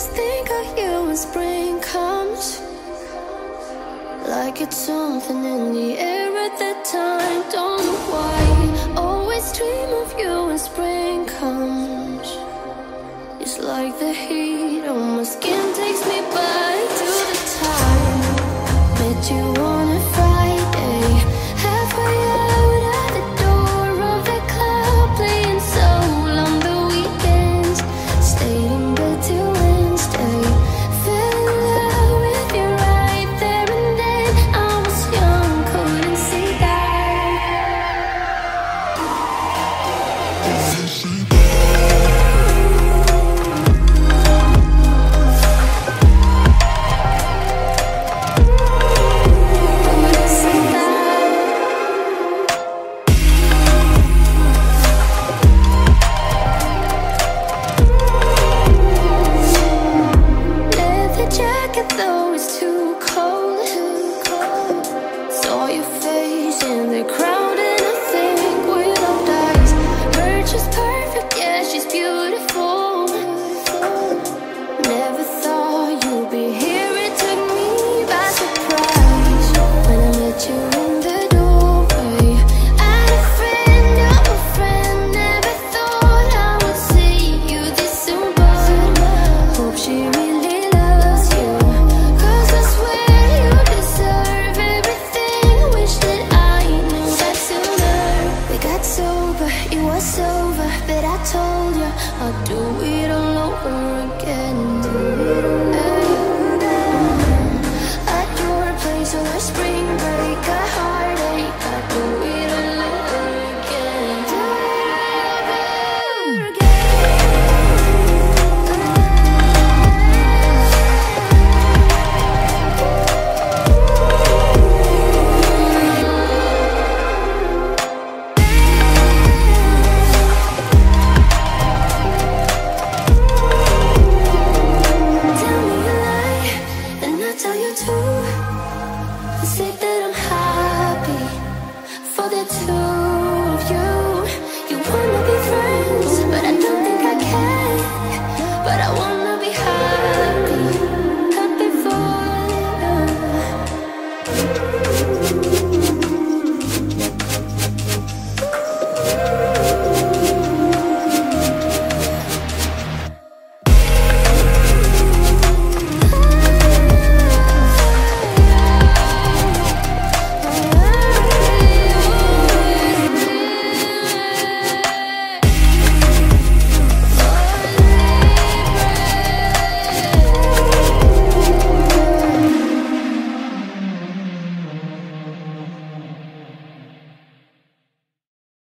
always think of you when spring comes, like it's something in the air at that time. Don't know why, always dream of you when spring comes. It's like the heat on my skin takes me back to the time met you on a Friday, halfway out at the door of the club, playing soul on the weekends, stayed in bed till Wednesday, fell in love with you right there and then. I was young, couldn't see that. Leather jacket, though it's too cold. Saw your face in the crowd, and I think without eyes, her just perfect. Yeah, she's beautiful. Never thought you'd be here. It took me by surprise when I met you in the doorway. I had a friend of a friend. Never thought I would see you this soon, but hope she really loves you, 'cause I swear you deserve everything. Wish that I knew that sooner. We got sober, it was over, but I told you I'd do it all over again. At your place on the spring